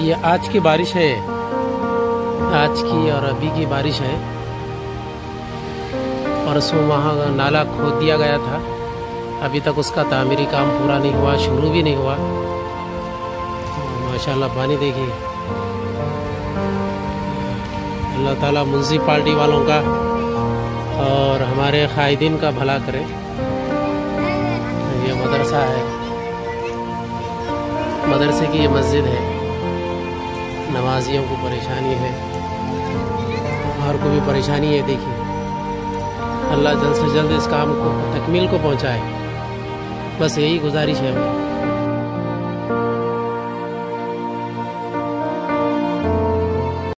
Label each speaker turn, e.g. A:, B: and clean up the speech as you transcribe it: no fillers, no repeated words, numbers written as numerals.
A: ये आज की बारिश है, आज की और अभी की बारिश है। परसों वहाँ नाला खोद दिया गया था, अभी तक उसका तामीरी काम पूरा नहीं हुआ, शुरू भी नहीं हुआ। माशाल्लाह पानी देखिए। अल्लाह ताला म्यूनसिपाल्टी वालों का और हमारे कायदीन का भला करे। ये मदरसा है, मदरसे की ये मस्जिद है। नमाजियों को परेशानी है और को भी परेशानी है। देखिए अल्लाह जल्द से जल्द इस काम को तकमील को पहुंचाए, बस यही गुजारिश है।